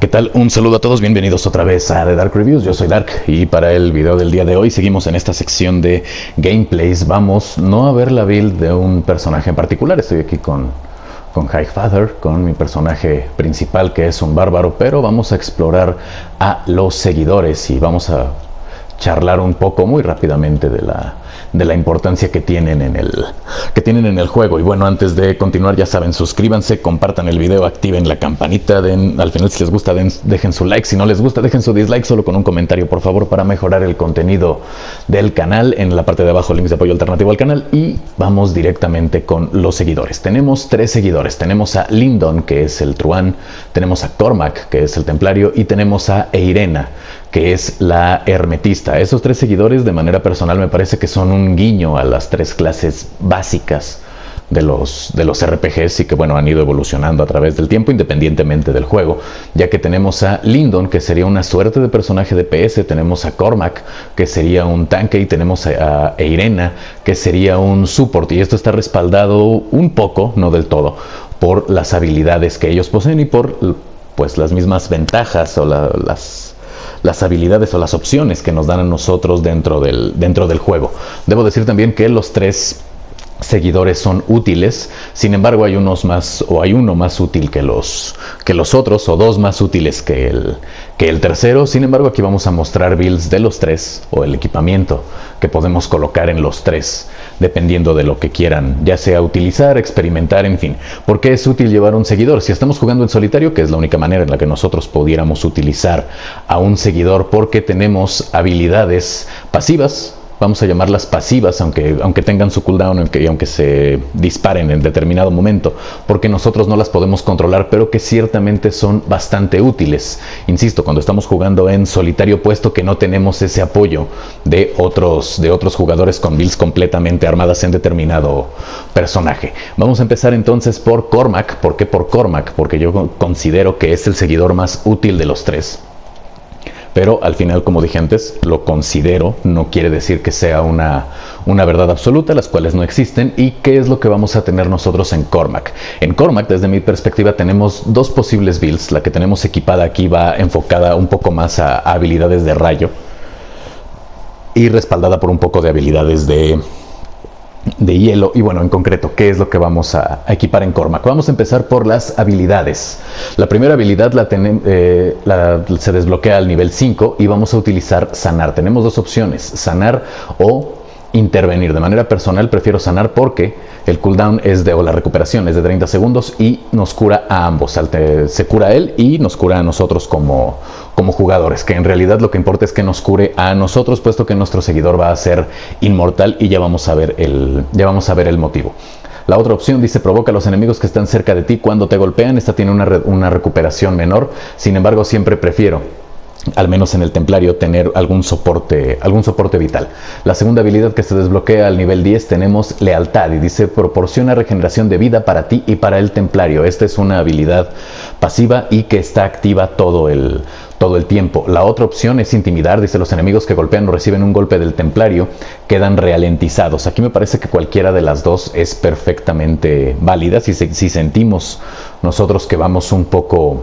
¿Qué tal? Un saludo a todos, bienvenidos otra vez a The Dark Reviews, yo soy Dark y para el video del día de hoy seguimos en esta sección de gameplays. Vamos no a ver la build de un personaje en particular, estoy aquí con Highfather, con mi personaje principal que es un bárbaro, pero vamos a explorar a los seguidores y vamos a charlar un poco muy rápidamente de la importancia que tienen en el juego. Y bueno, antes de continuar, ya saben, suscríbanse, compartan el video, activen la campanita, al final si les gusta dejen su like, si no les gusta dejen su dislike solo con un comentario por favor para mejorar el contenido del canal. En la parte de abajo links de apoyo alternativo al canal y vamos directamente con los seguidores. Tenemos 3 seguidores, tenemos a Lindon que es el truán, tenemos a Cormac que es el templario y tenemos a Eirena que es la hermetista. Esos 3 seguidores de manera personal me parece que son un guiño a las 3 clases básicas de los RPGs y que bueno, han ido evolucionando a través del tiempo independientemente del juego, ya que tenemos a Lindon que sería una suerte de personaje de PS, tenemos a Cormac que sería un tanque y tenemos a Eirena que sería un support, y esto está respaldado un poco, no del todo, por las habilidades que ellos poseen y por pues las mismas ventajas o las habilidades o las opciones que nos dan a nosotros dentro del juego. Debo decir también que los 3 seguidores son útiles, sin embargo hay uno más útil que los otros, o 2 más útiles que el tercero. Sin embargo, aquí vamos a mostrar builds de los 3 o el equipamiento que podemos colocar en los 3 dependiendo de lo que quieran, ya sea utilizar, experimentar, en fin. ¿Por qué es útil llevar un seguidor? Si estamos jugando en solitario, que es la única manera en la que nosotros pudiéramos utilizar a un seguidor, porque tenemos habilidades pasivas, vamos a llamarlas pasivas, aunque tengan su cooldown y aunque se disparen en determinado momento, porque nosotros no las podemos controlar, pero que ciertamente son bastante útiles. Insisto, cuando estamos jugando en solitario, puesto que no tenemos ese apoyo de otros jugadores con builds completamente armadas en determinado personaje. Vamos a empezar entonces por Cormac. ¿Por qué por Cormac? Porque yo considero que es el seguidor más útil de los 3. Pero al final, como dije antes, lo considero, no quiere decir que sea una verdad absoluta, las cuales no existen. ¿Y qué es lo que vamos a tener nosotros en Cormac? En Cormac, desde mi perspectiva, tenemos 2 posibles builds. La que tenemos equipada aquí va enfocada un poco más a habilidades de rayo y respaldada por un poco de habilidades de hielo. Y bueno, en concreto, ¿qué es lo que vamos a equipar en Cormac? Vamos a empezar por las habilidades. La primera habilidad se desbloquea al nivel 5 y vamos a utilizar sanar. Tenemos 2 opciones, sanar o intervenir. De manera personal prefiero sanar porque el cooldown o la recuperación es de 30 segundos y nos cura a ambos. Se cura a él y nos cura a nosotros como jugadores, que en realidad lo que importa es que nos cure a nosotros, puesto que nuestro seguidor va a ser inmortal, y ya vamos a ver el motivo. La otra opción dice: provoca a los enemigos que están cerca de ti cuando te golpean. Esta tiene una recuperación menor, sin embargo siempre prefiero, al menos en el templario, tener algún soporte vital. La segunda habilidad que se desbloquea al nivel 10 tenemos lealtad y dice: proporciona regeneración de vida para ti y para el templario. Esta es una habilidad pasiva y que está activa todo el tiempo. La otra opción es intimidar, dice: los enemigos que golpean o reciben un golpe del templario quedan ralentizados. Aquí me parece que cualquiera de las 2 es perfectamente válida. Si sentimos nosotros que vamos un poco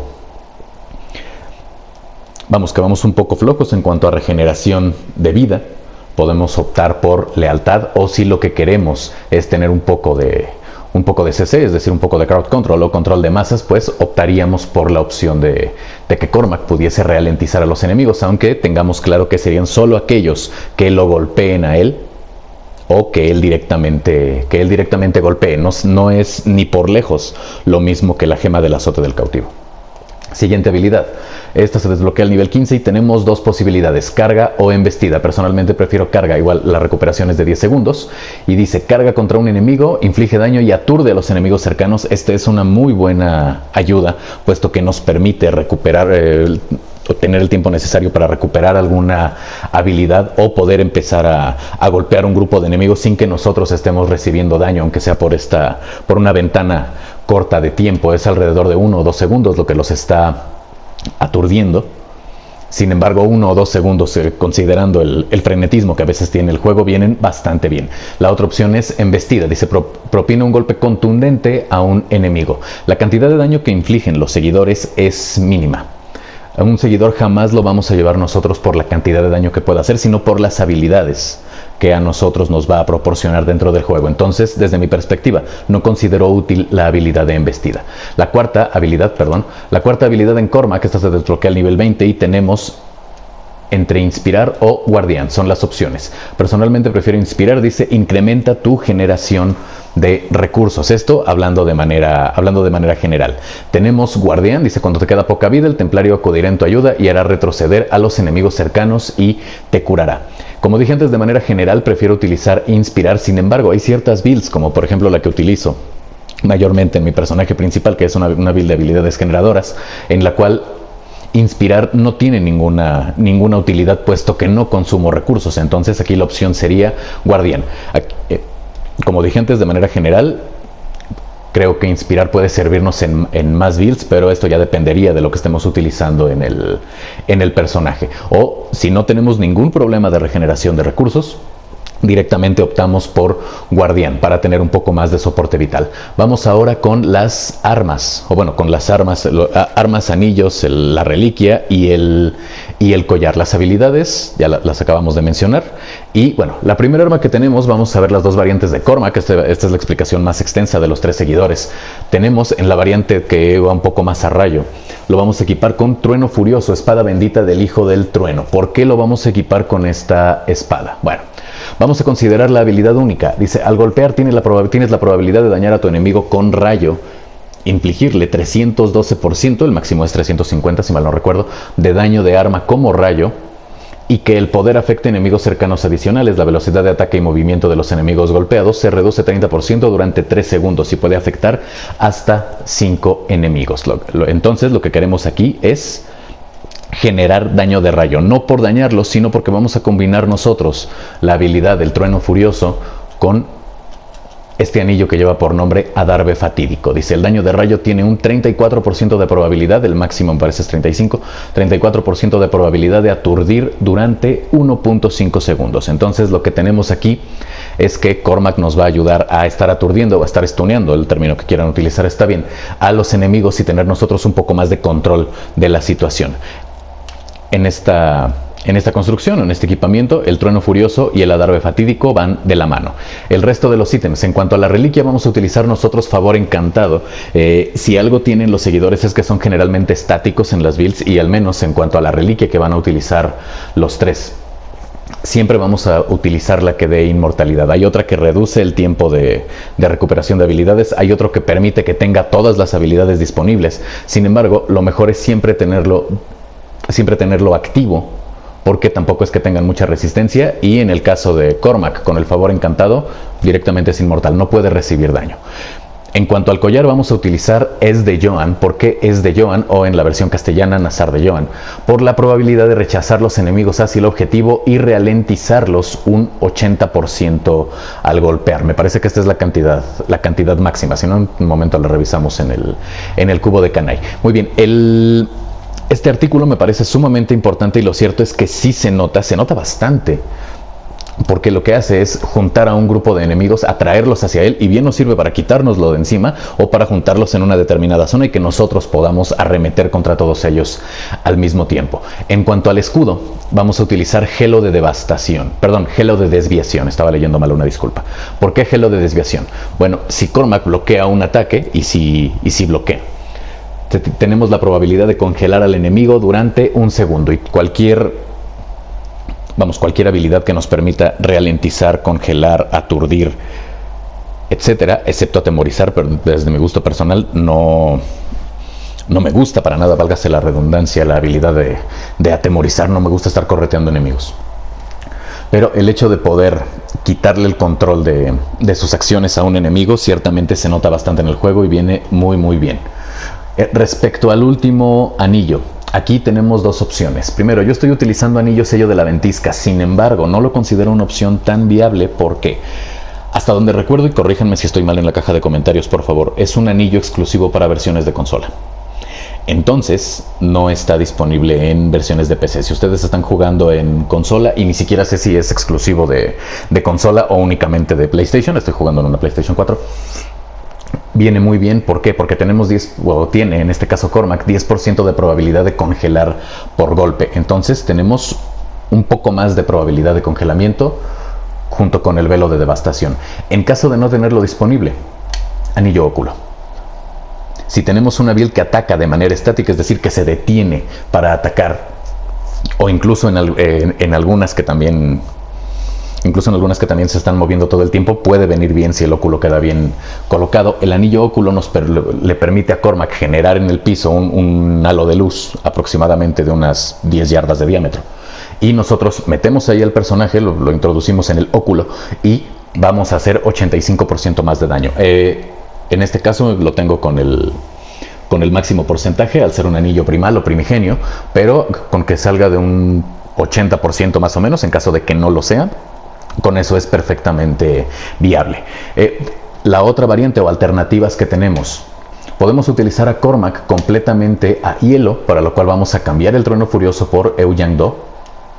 flojos en cuanto a regeneración de vida, podemos optar por lealtad, o si lo que queremos es tener un poco de CC, es decir, un poco de crowd control o control de masas, pues optaríamos por la opción de que Cormac pudiese ralentizar a los enemigos, aunque tengamos claro que serían solo aquellos que lo golpeen a él o que él directamente golpee. No es ni por lejos lo mismo que la gema del azote del cautivo. Siguiente habilidad. Esta se desbloquea al nivel 15 y tenemos 2 posibilidades, carga o embestida. Personalmente prefiero carga, igual la recuperación es de 10 segundos. Y dice: carga contra un enemigo, inflige daño y aturde a los enemigos cercanos. Esta es una muy buena ayuda, puesto que nos permite recuperar, tener el tiempo necesario para recuperar alguna habilidad o poder empezar a golpear un grupo de enemigos sin que nosotros estemos recibiendo daño, aunque sea por una ventana corta de tiempo. Es alrededor de 1 o 2 segundos lo que los está aturdiendo. Sin embargo, 1 o 2 segundos, considerando el frenetismo que a veces tiene el juego, vienen bastante bien. La otra opción es embestida. Dice: propina un golpe contundente a un enemigo. La cantidad de daño que infligen los seguidores es mínima. A un seguidor jamás lo vamos a llevar nosotros por la cantidad de daño que pueda hacer, sino por las habilidades que a nosotros nos va a proporcionar dentro del juego. Entonces, desde mi perspectiva, no considero útil la habilidad de embestida. La cuarta habilidad en Cormac, esta se desbloquea al nivel 20 y tenemos entre inspirar o guardián, son las opciones. Personalmente prefiero inspirar, dice, incrementa tu generación de recursos. Esto hablando de manera general. Tenemos guardián, dice, cuando te queda poca vida, el templario acudirá en tu ayuda y hará retroceder a los enemigos cercanos y te curará. Como dije antes, de manera general prefiero utilizar inspirar, sin embargo, hay ciertas builds, como por ejemplo la que utilizo mayormente en mi personaje principal, que es una build de habilidades generadoras, en la cual inspirar no tiene ninguna utilidad, puesto que no consumo recursos. Entonces aquí la opción sería guardián. Como dije antes, de manera general, creo que inspirar puede servirnos en más builds, pero esto ya dependería de lo que estemos utilizando en el personaje. O si no tenemos ningún problema de regeneración de recursos, directamente optamos por guardián para tener un poco más de soporte vital. Vamos ahora con las armas, o bueno, con las armas, anillos, la reliquia y el collar. Las habilidades ya las acabamos de mencionar. Y bueno, la primera arma que tenemos, vamos a ver las dos variantes de Cormac. Esta es la explicación más extensa de los 3 seguidores. Tenemos en la variante que va un poco más a rayo, lo vamos a equipar con Trueno Furioso, espada bendita del Hijo del Trueno. ¿Por qué lo vamos a equipar con esta espada? Bueno, vamos a considerar la habilidad única. Dice, al golpear tienes la probabilidad de dañar a tu enemigo con rayo, infligirle 312%, el máximo es 350 si mal no recuerdo, de daño de arma como rayo, y que el poder afecte enemigos cercanos adicionales. La velocidad de ataque y movimiento de los enemigos golpeados se reduce 30% durante 3 segundos y puede afectar hasta 5 enemigos. Entonces lo que queremos aquí es generar daño de rayo, no por dañarlos, sino porque vamos a combinar nosotros la habilidad del Trueno Furioso con este anillo que lleva por nombre Adarve Fatídico. Dice, el daño de rayo tiene un 34% de probabilidad, el máximo me parece es 34% de probabilidad de aturdir durante 1.5 segundos. Entonces lo que tenemos aquí es que Cormac nos va a ayudar a estar aturdiendo o a estar stuneando, el término que quieran utilizar está bien, a los enemigos y tener nosotros un poco más de control de la situación. En esta construcción, en este equipamiento, el Trueno Furioso y el Adarve Fatídico van de la mano. El resto de los ítems, en cuanto a la reliquia, vamos a utilizar nosotros Favor Encantado. Si algo tienen los seguidores es que son generalmente estáticos en las builds, y al menos en cuanto a la reliquia que van a utilizar los 3, siempre vamos a utilizar la que dé inmortalidad. Hay otra que reduce el tiempo de recuperación de habilidades, hay otro que permite que tenga todas las habilidades disponibles. Sin embargo, lo mejor es siempre tenerlo activo, porque tampoco es que tengan mucha resistencia, y en el caso de Cormac con el Favor Encantado directamente es inmortal, no puede recibir daño. En cuanto al collar, vamos a utilizar Es de Joan. ¿Por qué Es de Joan? O en la versión castellana, Nazar de Joan. Por la probabilidad de rechazar los enemigos hacia el objetivo y ralentizarlos un 80% al golpear. Me parece que esta es la cantidad máxima, si no en un momento la revisamos en el cubo de Kanai. Muy bien, este artículo me parece sumamente importante, y lo cierto es que sí se nota bastante, porque lo que hace es juntar a un grupo de enemigos, atraerlos hacia él, y bien nos sirve para quitárnoslo de encima o para juntarlos en una determinada zona y que nosotros podamos arremeter contra todos ellos al mismo tiempo. En cuanto al escudo, vamos a utilizar Gelo de Devastación, perdón, Gelo de Desviación, estaba leyendo mal, una disculpa. ¿Por qué Gelo de Desviación? Bueno, si Cormac bloquea un ataque, y si bloquea, tenemos la probabilidad de congelar al enemigo durante 1 segundo, y cualquier habilidad que nos permita ralentizar, congelar, aturdir, etcétera, excepto atemorizar, pero desde mi gusto personal no me gusta para nada, válgase la redundancia, la habilidad de atemorizar. No me gusta estar correteando enemigos. Pero el hecho de poder quitarle el control de sus acciones a un enemigo ciertamente se nota bastante en el juego y viene muy muy bien. Respecto al último anillo, aquí tenemos 2 opciones. Primero, yo estoy utilizando anillo sello de la ventisca, sin embargo, no lo considero una opción tan viable porque, hasta donde recuerdo, y corríjanme si estoy mal en la caja de comentarios, por favor, es un anillo exclusivo para versiones de consola. Entonces, no está disponible en versiones de PC. Si ustedes están jugando en consola, y ni siquiera sé si es exclusivo de consola o únicamente de PlayStation, estoy jugando en una PlayStation 4. viene muy bien. ¿Por qué? Porque tenemos 10, o tiene en este caso Cormac, 10% de probabilidad de congelar por golpe. Entonces tenemos un poco más de probabilidad de congelamiento junto con el velo de devastación. En caso de no tenerlo disponible, anillo óculo. Si tenemos una build que ataca de manera estática, es decir, que se detiene para atacar, o incluso en algunas que también se están moviendo todo el tiempo, puede venir bien si el óculo queda bien colocado. El anillo óculo le permite a Cormac generar en el piso un halo de luz aproximadamente de unas 10 yardas de diámetro. Y nosotros metemos ahí al personaje, lo introducimos en el óculo y vamos a hacer 85% más de daño. En este caso lo tengo con el máximo porcentaje, al ser un anillo primal o primigenio, pero con que salga de un 80% más o menos, en caso de que no lo sea, con eso es perfectamente viable. La otra variante o alternativas que tenemos: podemos utilizar a Cormac completamente a hielo, para lo cual vamos a cambiar el trueno furioso por Euyang-do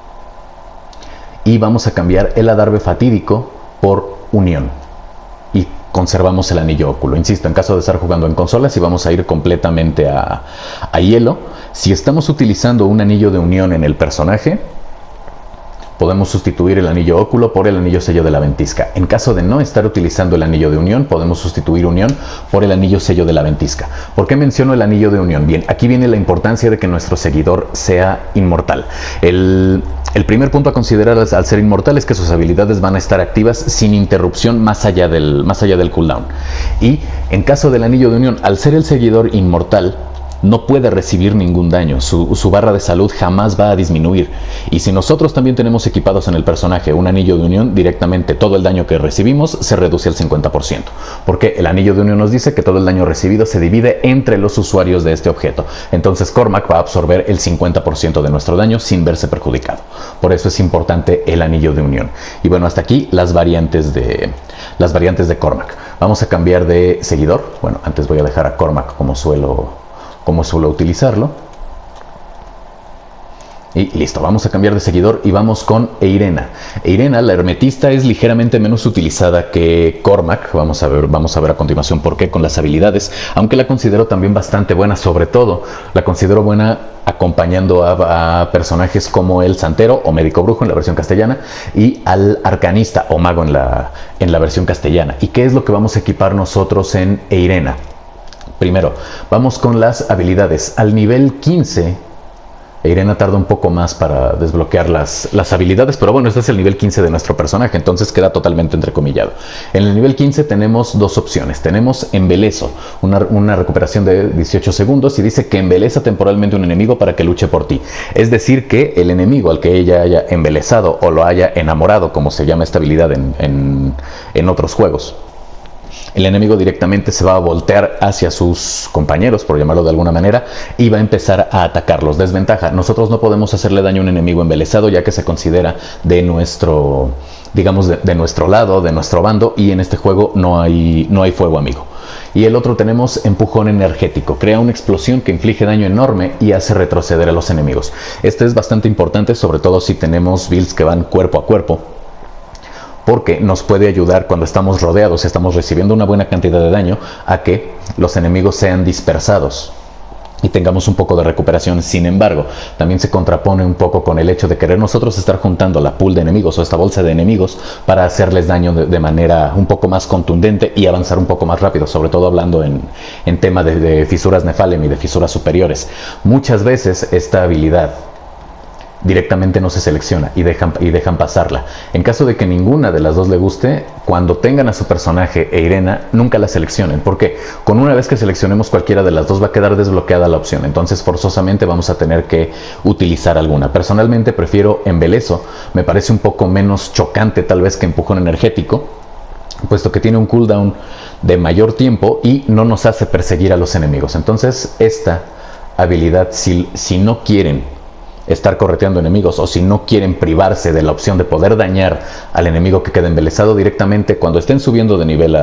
y vamos a cambiar el adarve fatídico por unión y conservamos el anillo óculo. Insisto, en caso de estar jugando en consolas, y vamos a ir completamente a hielo. Si estamos utilizando un anillo de unión en el personaje, podemos sustituir el anillo óculo por el anillo sello de la ventisca. En caso de no estar utilizando el anillo de unión, podemos sustituir unión por el anillo sello de la ventisca. ¿Por qué menciono el anillo de unión? Bien, aquí viene la importancia de que nuestro seguidor sea inmortal. El primer punto a considerar al ser inmortal es que sus habilidades van a estar activas sin interrupción más allá del cooldown. Y en caso del anillo de unión, al ser el seguidor inmortal, no puede recibir ningún daño, su barra de salud jamás va a disminuir. Y si nosotros también tenemos equipados en el personaje un anillo de unión, directamente todo el daño que recibimos se reduce al 50%. Porque el anillo de unión nos dice que todo el daño recibido se divide entre los usuarios de este objeto. Entonces Cormac va a absorber el 50% de nuestro daño sin verse perjudicado. Por eso es importante el anillo de unión. Y bueno, hasta aquí las variantes de Cormac. Vamos a cambiar de seguidor. Bueno, antes voy a dejar a Cormac como suelo utilizarlo. Y listo, vamos a cambiar de seguidor y vamos con Eirena. Eirena, la hermetista, es ligeramente menos utilizada que Cormac. Vamos a ver a continuación por qué con las habilidades, aunque la considero también bastante buena. Sobre todo la considero buena acompañando a personajes como el santero o médico brujo en la versión castellana y al arcanista o mago en la versión castellana. ¿Y qué es lo que vamos a equipar nosotros en Eirena? Primero, vamos con las habilidades. Al nivel 15, Eirena tarda un poco más para desbloquear las habilidades, pero bueno, este es el nivel 15 de nuestro personaje, entonces queda totalmente entrecomillado. En el nivel 15 tenemos dos opciones. Tenemos embelezo, una recuperación de 18 segundos, y dice que embeleza temporalmente un enemigo para que luche por ti. Es decir, que el enemigo al que ella haya embelezado o lo haya enamorado, como se llama esta habilidad en otros juegos, el enemigo directamente se va a voltear hacia sus compañeros, por llamarlo de alguna manera, y va a empezar a atacarlos. Desventaja: nosotros no podemos hacerle daño a un enemigo embelesado, ya que se considera de nuestro, digamos, de nuestro lado, de nuestro bando, y en este juego no hay fuego amigo. Y el otro tenemos empujón energético. Crea una explosión que inflige daño enorme y hace retroceder a los enemigos. Este es bastante importante, sobre todo si tenemos builds que van cuerpo a cuerpo, porque nos puede ayudar cuando estamos rodeados, estamos recibiendo una buena cantidad de daño, a que los enemigos sean dispersados y tengamos un poco de recuperación. Sin embargo, también se contrapone un poco con el hecho de querer nosotros estar juntando la pool de enemigos o esta bolsa de enemigos para hacerles daño de manera un poco más contundente y avanzar un poco más rápido, sobre todo hablando en tema de fisuras Nephalem y de fisuras superiores. Muchas veces esta habilidad directamente no se selecciona y dejan pasarla. En caso de que ninguna de las dos le guste, cuando tengan a su personaje Eirena, nunca la seleccionen, porque con una vez que seleccionemos cualquiera de las dos va a quedar desbloqueada la opción. Entonces forzosamente vamos a tener que utilizar alguna. Personalmente prefiero embelezo, me parece un poco menos chocante tal vez que empujón energético, puesto que tiene un cooldown de mayor tiempo y no nos hace perseguir a los enemigos. Entonces esta habilidad, si no quieren estar correteando enemigos, o si no quieren privarse de la opción de poder dañar al enemigo que quede embelesado, directamente cuando estén subiendo de nivel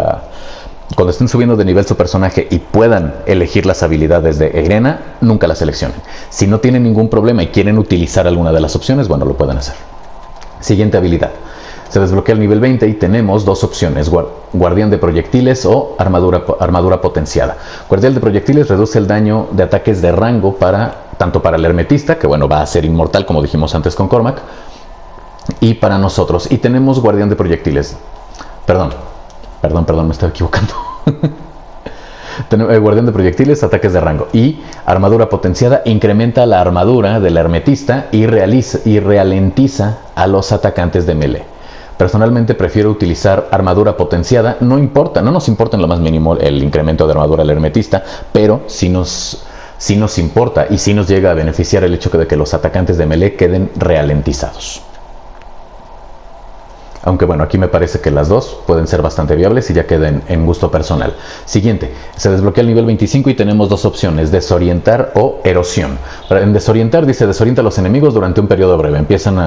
su personaje y puedan elegir las habilidades de Eirena, nunca las seleccionen. Si no tienen ningún problema y quieren utilizar alguna de las opciones, bueno, lo pueden hacer. Siguiente habilidad. Se desbloquea el nivel 20 y tenemos dos opciones: guardián de proyectiles o armadura potenciada. Guardián de proyectiles reduce el daño de ataques de rango tanto para el hermetista, que bueno, va a ser inmortal como dijimos antes con Cormac, y para nosotros. Y tenemos guardián de proyectiles. Perdón, me estoy equivocando. Guardián de proyectiles, ataques de rango. Y armadura potenciada incrementa la armadura del hermetista y ralentiza a los atacantes de melee. Personalmente prefiero utilizar armadura potenciada. No nos importa en lo más mínimo el incremento de armadura del hermetista, pero sí nos importa y sí nos llega a beneficiar el hecho de que los atacantes de melee queden ralentizados. Aunque bueno, aquí me parece que las dos pueden ser bastante viables y ya queden en gusto personal. Siguiente, se desbloquea el nivel 25 y tenemos dos opciones: desorientar o erosión. En desorientar dice: desorienta a los enemigos durante un periodo breve. Empiezan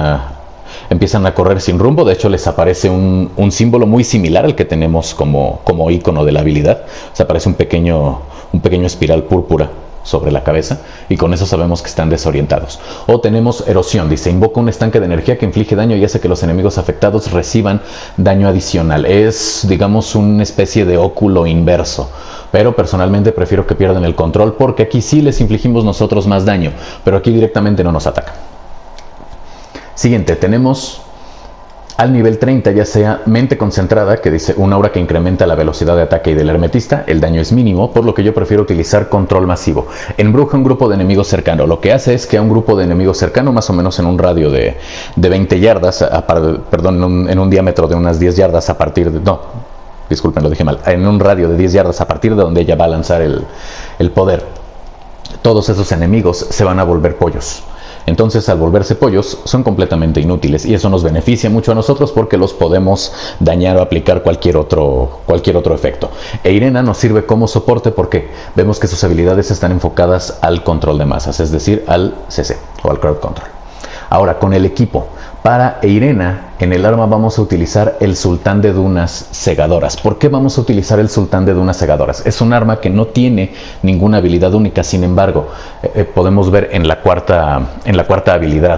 a correr sin rumbo. De hecho, les aparece un símbolo muy similar al que tenemos como icono de la habilidad. O sea, aparece un pequeño espiral púrpura sobre la cabeza, y con eso sabemos que están desorientados. O tenemos erosión, dice: invoca un estanque de energía que inflige daño y hace que los enemigos afectados reciban daño adicional. Es, digamos, una especie de óculo inverso, pero personalmente prefiero que pierdan el control, porque aquí sí les infligimos nosotros más daño, pero aquí directamente no nos ataca. Siguiente, tenemos al nivel 30 ya sea mente concentrada, que dice: un aura que incrementa la velocidad de ataque y del hermetista, el daño es mínimo, por lo que yo prefiero utilizar control masivo. Embruja un grupo de enemigos cercano. Lo que hace es que a un grupo de enemigos cercano, más o menos en un radio de 20 yardas, en un diámetro de unas 10 yardas a partir de... No, disculpen, lo dije mal. En un radio de 10 yardas a partir de donde ella va a lanzar el poder, todos esos enemigos se van a volver pollos. Entonces, al volverse pollos, son completamente inútiles, y eso nos beneficia mucho a nosotros porque los podemos dañar o aplicar cualquier otro efecto. E Irena nos sirve como soporte porque vemos que sus habilidades están enfocadas al control de masas, es decir, al CC o al crowd control. Ahora, con el equipo. Para Irena, en el arma vamos a utilizar el Sultán de Dunas Segadoras. ¿Por qué vamos a utilizar el Sultán de Dunas Segadoras? Es un arma que no tiene ninguna habilidad única. Sin embargo, podemos ver en la cuarta habilidad,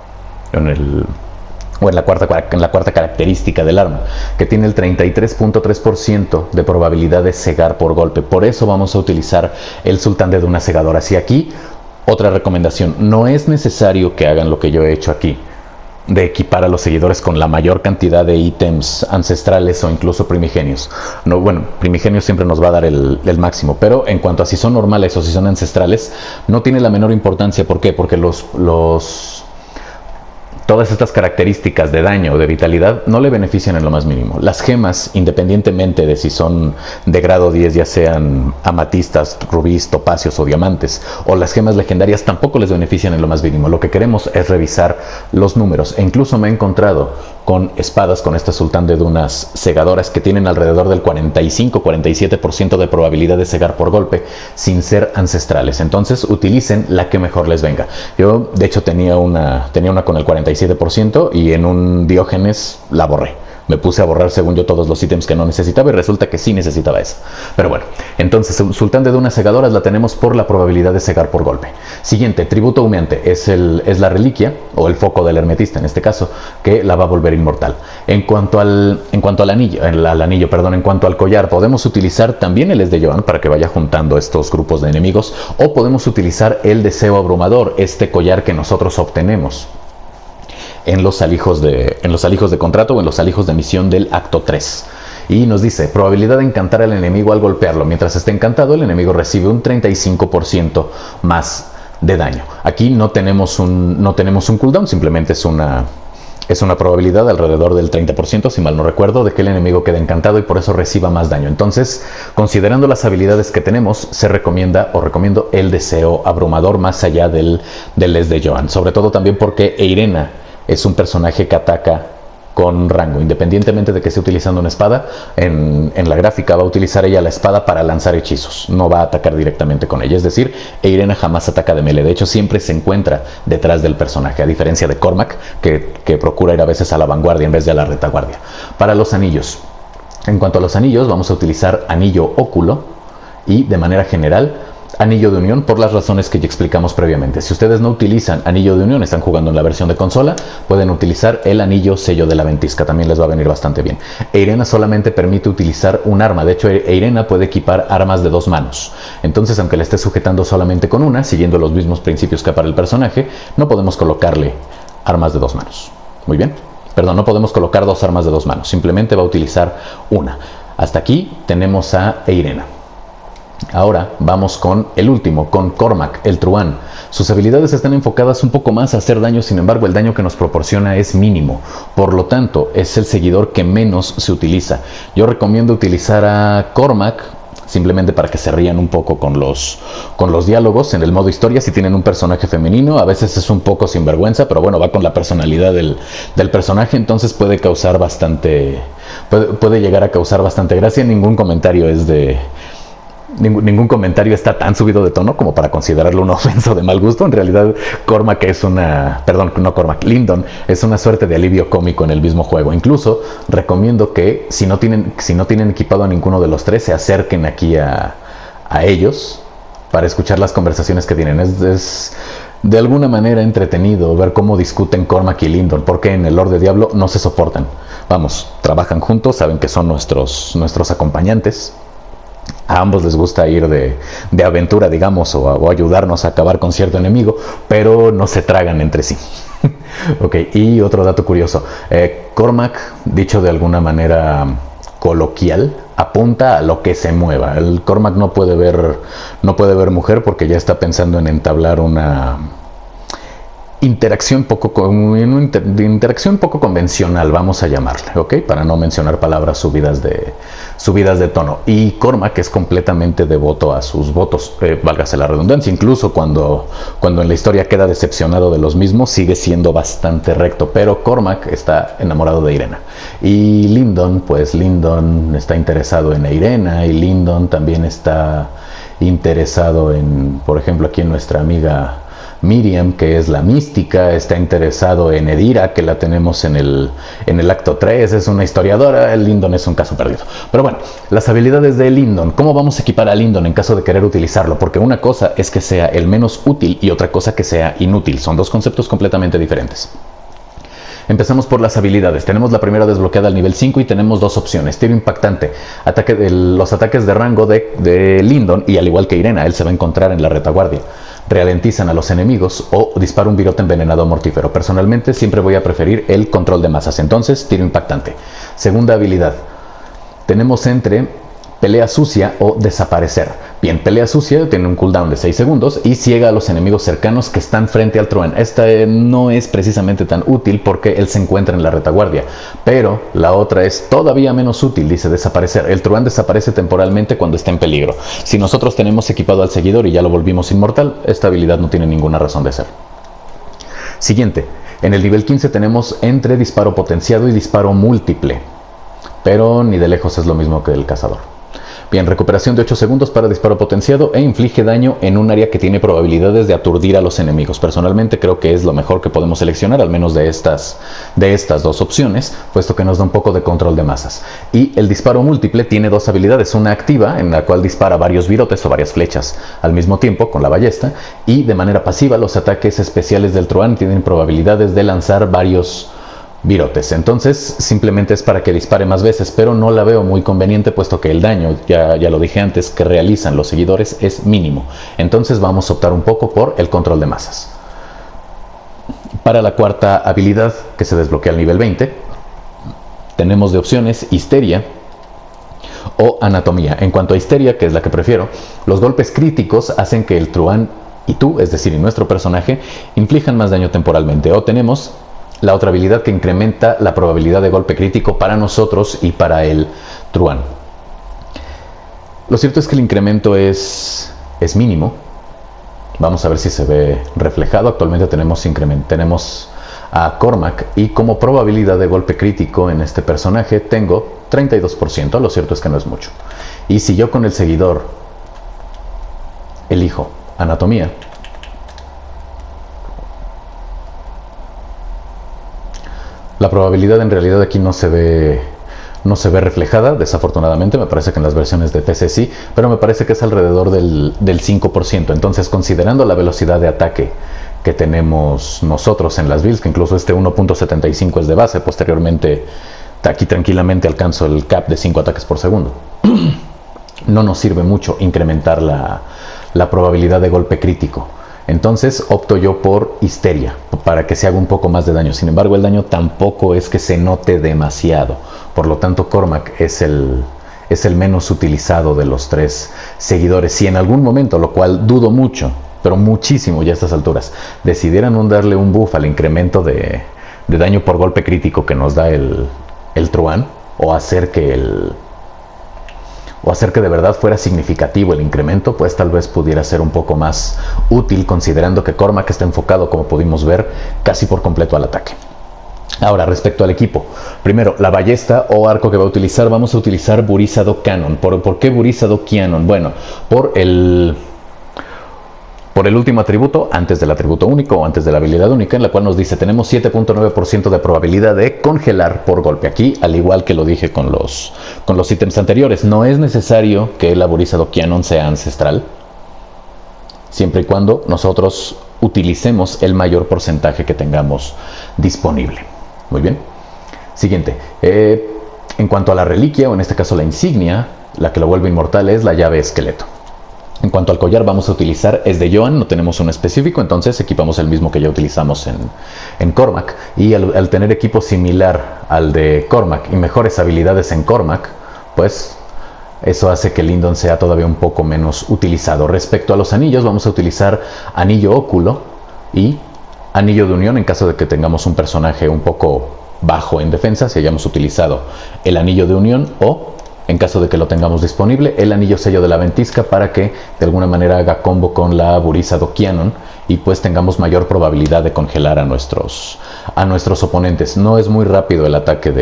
en la cuarta característica del arma, que tiene el 33.3% de probabilidad de cegar por golpe. Por eso vamos a utilizar el Sultán de Dunas Segadoras. Y aquí, otra recomendación: no es necesario que hagan lo que yo he hecho aquí, de equipar a los seguidores con la mayor cantidad de ítems ancestrales o incluso primigenios. No, bueno, primigenios siempre nos va a dar el máximo, pero en cuanto a si son normales o si son ancestrales, no tiene la menor importancia. ¿Por qué? Porque todas estas características de daño o de vitalidad no le benefician en lo más mínimo. Las gemas, independientemente de si son de grado 10, ya sean amatistas, rubíes, topacios o diamantes, o las gemas legendarias, tampoco les benefician en lo más mínimo. Lo que queremos es revisar los números, e incluso me he encontrado con espadas con este Sultán de Dunas Segadoras que tienen alrededor del 45-47% de probabilidad de cegar por golpe sin ser ancestrales. Entonces utilicen la que mejor les venga. Yo de hecho tenía una con el 47% y en un Diógenes la borré. Me puse a borrar según yo todos los ítems que no necesitaba y resulta que sí necesitaba eso. Pero bueno, entonces Sultán de Dunas Segadoras la tenemos por la probabilidad de cegar por golpe. Siguiente, tributo humeante. Es la reliquia o el foco del hermetista en este caso, que la va a volver inmortal. En cuanto al collar, podemos utilizar también el Es de Joan para que vaya juntando estos grupos de enemigos, o podemos utilizar el deseo abrumador, este collar que nosotros obtenemos en los alijos de contrato o en los alijos de misión del acto 3. Y nos dice: probabilidad de encantar al enemigo al golpearlo. Mientras esté encantado, el enemigo recibe un 35% más de daño. Aquí no tenemos un cooldown, simplemente es una probabilidad alrededor del 30%, si mal no recuerdo, de que el enemigo quede encantado y por eso reciba más daño. Entonces, considerando las habilidades que tenemos, recomiendo el deseo abrumador más allá del Es de Joan. Sobre todo también porque Irena es un personaje que ataca con rango, independientemente de que esté utilizando una espada. En la gráfica va a utilizar ella la espada para lanzar hechizos, no va a atacar directamente con ella. Es decir, Irena jamás ataca de melee. De hecho, siempre se encuentra detrás del personaje, a diferencia de Cormac, que procura ir a veces a la vanguardia en vez de a la retaguardia. Para los anillos, en cuanto a los anillos, vamos a utilizar anillo óculo y de manera general anillo de unión por las razones que ya explicamos previamente. Si ustedes no utilizan anillo de unión, están jugando en la versión de consola, pueden utilizar el anillo sello de la ventisca, también les va a venir bastante bien. Eirena solamente permite utilizar un arma, de hecho Eirena puede equipar armas de 2 manos. Entonces, aunque le esté sujetando solamente con una, siguiendo los mismos principios que para el personaje, no podemos colocarle armas de 2 manos. Muy bien. Perdón, no podemos colocar 2 armas de 2 manos, simplemente va a utilizar una. Hasta aquí tenemos a Eirena. Ahora vamos con el último, con Cormac, el truán. Sus habilidades están enfocadas un poco más a hacer daño, sin embargo el daño que nos proporciona es mínimo. Por lo tanto, es el seguidor que menos se utiliza. Yo recomiendo utilizar a Cormac simplemente para que se rían un poco con los diálogos en el modo historia. Si tienen un personaje femenino, a veces es un poco sinvergüenza, pero bueno, va con la personalidad del personaje, entonces puede causar bastante... Puede llegar a causar bastante gracia. Ningún comentario es de... Ningún comentario está tan subido de tono como para considerarlo una ofensa de mal gusto. En realidad, Cormac es una... Perdón, no Cormac, Lyndon es una suerte de alivio cómico en el mismo juego. Incluso recomiendo que si no tienen equipado a ninguno de los 3, se acerquen aquí a ellos para escuchar las conversaciones que tienen. Es de alguna manera entretenido ver cómo discuten Cormac y Lyndon, porque en el Lord de Diablo no se soportan. Vamos, trabajan juntos, saben que son nuestros acompañantes. A ambos les gusta ir de aventura, digamos, o ayudarnos a acabar con cierto enemigo, pero no se tragan entre sí. Ok, y otro dato curioso. Cormac, dicho de alguna manera coloquial, apunta a lo que se mueva. El Cormac no puede ver mujer porque ya está pensando en entablar una interacción poco convencional, vamos a llamarle, ¿ok? Para no mencionar palabras subidas de tono. Y Cormac es completamente devoto a sus votos, válgase la redundancia. Incluso cuando en la historia queda decepcionado de los mismos, sigue siendo bastante recto. Pero Cormac está enamorado de Eirena. Y Lyndon, pues Lyndon está interesado en Eirena, y Lyndon también está interesado en, por ejemplo, aquí en nuestra amiga Miriam, que es la mística. Está interesado en Edira, que la tenemos en el acto 3, es una historiadora. Lyndon es un caso perdido. Pero bueno, las habilidades de Lyndon. ¿Cómo vamos a equipar a Lyndon en caso de querer utilizarlo? Porque una cosa es que sea el menos útil y otra cosa que sea inútil. Son dos conceptos completamente diferentes. Empezamos por las habilidades. Tenemos la primera desbloqueada al nivel 5 y tenemos 2 opciones. Tiro impactante. Los ataques de rango de Lyndon, y al igual que Eirena, él se va a encontrar en la retaguardia. Ralentizan a los enemigos o dispara un virote envenenado mortífero. Personalmente siempre voy a preferir el control de masas, entonces tiro impactante. Segunda habilidad. Tenemos entre pelea sucia o desaparecer. Bien, pelea sucia tiene un cooldown de 6 segundos y ciega a los enemigos cercanos que están frente al truán. Esta no es precisamente tan útil porque él se encuentra en la retaguardia, pero la otra es todavía menos útil, dice desaparecer. El truán desaparece temporalmente cuando está en peligro. Si nosotros tenemos equipado al seguidor y ya lo volvimos inmortal, esta habilidad no tiene ninguna razón de ser. Siguiente, en el nivel 15 tenemos entre disparo potenciado y disparo múltiple, pero ni de lejos es lo mismo que el cazador. Bien, recuperación de 8 segundos para disparo potenciado e inflige daño en un área que tiene probabilidades de aturdir a los enemigos. Personalmente creo que es lo mejor que podemos seleccionar, al menos de estas 2 opciones, puesto que nos da un poco de control de masas. Y el disparo múltiple tiene 2 habilidades, una activa en la cual dispara varios virotes o varias flechas al mismo tiempo con la ballesta, y de manera pasiva los ataques especiales del truán tienen probabilidades de lanzar varios virotes. Entonces simplemente es para que dispare más veces, pero no la veo muy conveniente puesto que el daño, ya lo dije antes, que realizan los seguidores es mínimo. Entonces vamos a optar un poco por el control de masas. Para la cuarta habilidad, que se desbloquea al nivel 20, tenemos de opciones histeria o anatomía. En cuanto a histeria, que es la que prefiero, los golpes críticos hacen que el truán y tú, es decir, y nuestro personaje, inflijan más daño temporalmente. O tenemos la otra habilidad que incrementa la probabilidad de golpe crítico para nosotros y para el truán. Lo cierto es que el incremento es mínimo. Vamos a ver si se ve reflejado. Actualmente tenemos a Cormac y como probabilidad de golpe crítico en este personaje tengo 32%. Lo cierto es que no es mucho. Y si yo con el seguidor elijo anatomía, la probabilidad en realidad aquí no se ve no se ve reflejada, desafortunadamente. Me parece que en las versiones de PC sí, pero me parece que es alrededor del 5%. Entonces, considerando la velocidad de ataque que tenemos nosotros en las builds, que incluso este 1.75 es de base, posteriormente aquí tranquilamente alcanzo el cap de 5 ataques por segundo. No nos sirve mucho incrementar la probabilidad de golpe crítico. Entonces opto yo por Histeria, para que se haga un poco más de daño. Sin embargo, el daño tampoco es que se note demasiado. Por lo tanto, Cormac es el menos utilizado de los 3 seguidores. Si en algún momento, lo cual dudo mucho, pero muchísimo ya a estas alturas, decidieran darle un buff al incremento de daño por golpe crítico que nos da el Truán, o hacer que de verdad fuera significativo el incremento, pues tal vez pudiera ser un poco más útil, considerando que Cormac está enfocado, como pudimos ver, casi por completo al ataque. Ahora, respecto al equipo, primero, la ballesta o arco que va a utilizar, vamos a utilizar Burisado Cannon. ¿Por qué Burisado Cannon? Bueno, por el último atributo, antes del atributo único o antes de la habilidad única, en la cual nos dice tenemos 7.9% de probabilidad de congelar por golpe. Aquí, al igual que lo dije con los ítems anteriores, no es necesario que el Burisado Cannon sea ancestral, siempre y cuando nosotros utilicemos el mayor porcentaje que tengamos disponible. Muy bien. Siguiente. En cuanto a la reliquia, o en este caso la insignia, la que lo vuelve inmortal es la llave esqueleto. En cuanto al collar, vamos a utilizar, es de Joan, no tenemos un específico, entonces equipamos el mismo que ya utilizamos en Cormac. Y al tener equipo similar al de Cormac y mejores habilidades en Cormac, pues eso hace que Lindon sea todavía un poco menos utilizado. Respecto a los anillos, vamos a utilizar anillo óculo y anillo de unión en caso de que tengamos un personaje un poco bajo en defensa, si hayamos utilizado el anillo de unión, o en caso de que lo tengamos disponible, el anillo sello de la ventisca, para que de alguna manera haga combo con la Burisado Cannon y pues tengamos mayor probabilidad de congelar a nuestros oponentes. No es muy rápido el ataque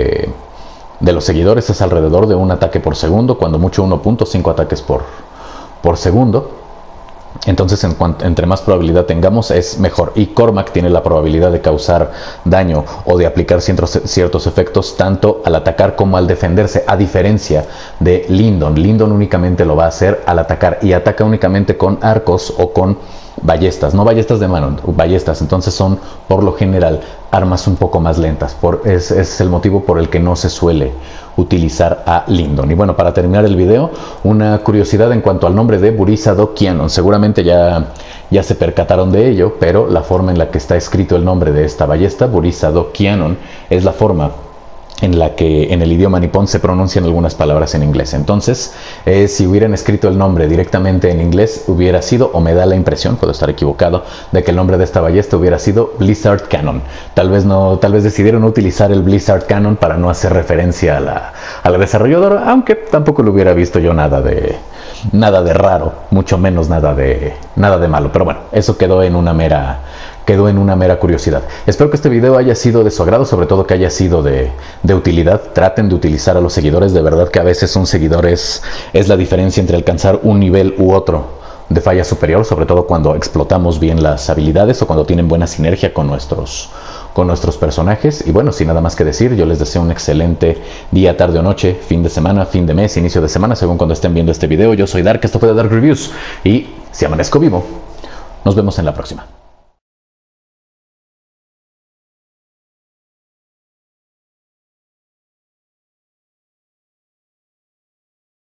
de los seguidores, es alrededor de un ataque por segundo, cuando mucho 1.5 ataques por segundo. Entonces, entre más probabilidad tengamos, es mejor. Y Cormac tiene la probabilidad de causar daño o de aplicar ciertos efectos tanto al atacar como al defenderse, a diferencia de Lindon. Lindon únicamente lo va a hacer al atacar, y ataca únicamente con arcos o con ballestas, no ballestas de mano, ballestas. Entonces son por lo general armas un poco más lentas. Es el motivo por el que no se suele utilizar a Lindon. Y bueno, para terminar el video, una curiosidad en cuanto al nombre de Burisado Cannon. Seguramente ya se percataron de ello, pero la forma en la que está escrito el nombre de esta ballesta, Burisado Cannon, es la forma en la que en el idioma nipón se pronuncian algunas palabras en inglés. Entonces, si hubieran escrito el nombre directamente en inglés, hubiera sido, o me da la impresión, puedo estar equivocado, de que el nombre de esta ballesta hubiera sido Blizzard Cannon. Tal vez decidieron utilizar el Blizzard Cannon para no hacer referencia a la desarrolladora, aunque tampoco lo hubiera visto yo nada de raro, mucho menos nada de malo. Pero bueno, eso quedó en una mera curiosidad. Espero que este video haya sido de su agrado, sobre todo que haya sido de utilidad. Traten de utilizar a los seguidores, de verdad que a veces un seguidor es la diferencia entre alcanzar un nivel u otro de falla superior, sobre todo cuando explotamos bien las habilidades o cuando tienen buena sinergia con nuestros personajes. Y bueno, sin nada más que decir, yo les deseo un excelente día, tarde o noche, fin de semana, fin de mes, inicio de semana, según cuando estén viendo este video. Yo soy Dark, esto fue de Dark Reviews, y si amanezco vivo, nos vemos en la próxima.